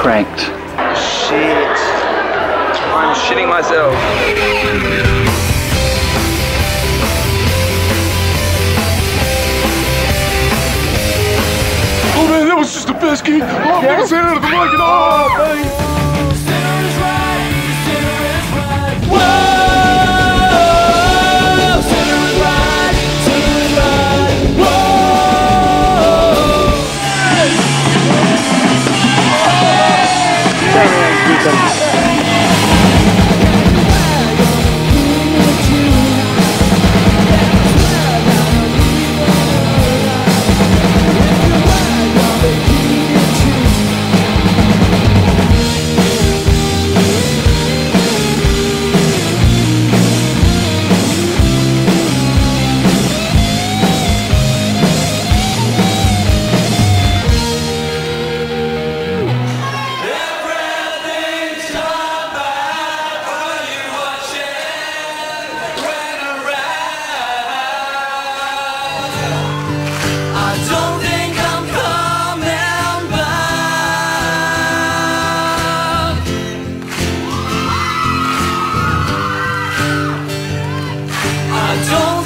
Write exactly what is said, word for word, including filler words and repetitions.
cranked. Shit. I'm shitting myself. Oh man, that was just the best gig. Oh, I've never seen it at the mic and oh, man. Don't